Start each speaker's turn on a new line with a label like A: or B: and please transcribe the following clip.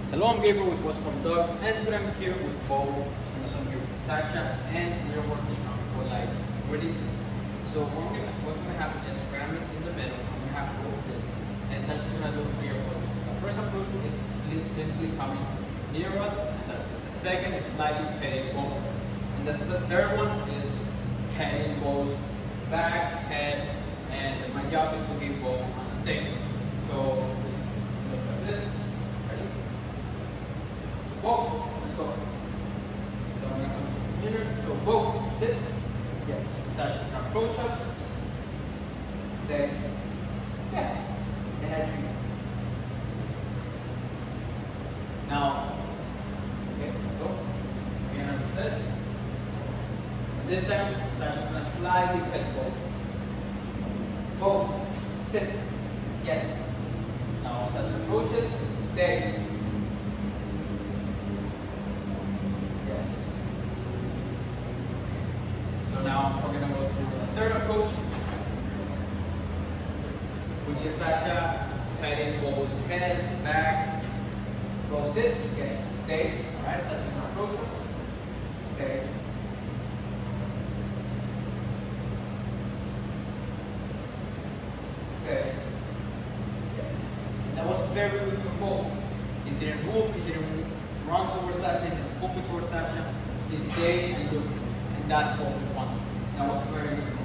A: Hello, I'm Gabriel with What's From Dogs, and today I'm here with Bo, and also I'm here with Sasha, and we're working on polite greetings. So what's going to happen is we're going to meet in the middle, and we have both sit, and Sasha's going to do 3 approaches. The first approach is simply coming near us, and that's it. The second is slightly petting over, and the third one is petting Bo's back, head, and my job is to keep Bo on the stage. So just look at this. Whoa, let's go. So I'm going to come here. So whoa, sit. Yes. Sasha can approach us. Say yes. And I treat. Now, okay, let's go. We're going to sit. This time, Sasha's going to slightly pet go. Go. Sit. Yes. Now, Sasha approaches. Stay. So now we're going to go through the third approach, which is Sasha petting Bo's head, back, go sit, yes, stay. Alright, Sasha now approaches, stay. Stay. Yes. And that was very good for Bo. He didn't move, he didn't run towards Sasha, he didn't pull me towards Sasha. He stayed and looked. That's what we want. That was very good.